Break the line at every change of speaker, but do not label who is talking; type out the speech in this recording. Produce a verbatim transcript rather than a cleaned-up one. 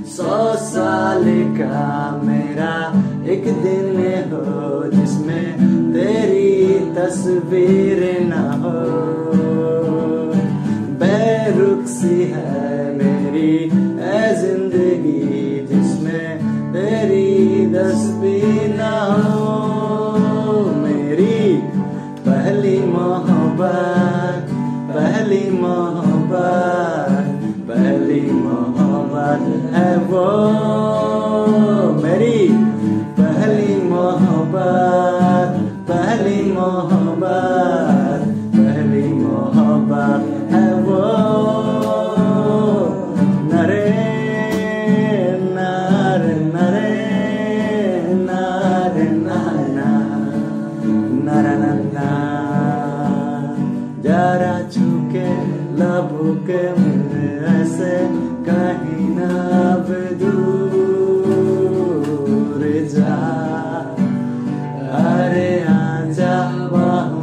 सौ साल का मेरा एक दिन हो जिसमें तेरी तस्वीर न हो। बेरुख सी है मेरी ऐ जिंदगी जिसमें तेरी तस्वीर न हो। मेरी पहली मोहब्बत पहली मोहब्बत पहली मोहब्बत है वो। मेरी पहली मोहब्बत पहली मोहब्बत पहली मोहब्बत है वो। नरे नारे नरे नारे नाना नारा नाना जरा छूके लबों के मुझे ऐसे कहीं ना अब दूर जा। अरे आजा